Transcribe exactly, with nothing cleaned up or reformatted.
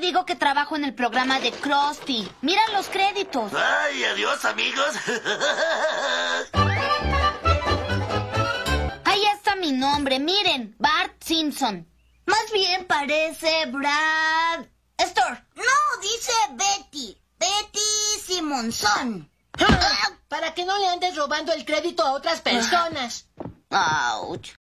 digo que trabajo en el programa de Krusty. Mira los créditos. ¡Ay, adiós, amigos! Ahí está mi nombre, miren, Bart Simpson. Más bien parece Brad... Store. No, dice Betty. Betty Simonson. Para que no le andes robando el crédito a otras personas. Ouch.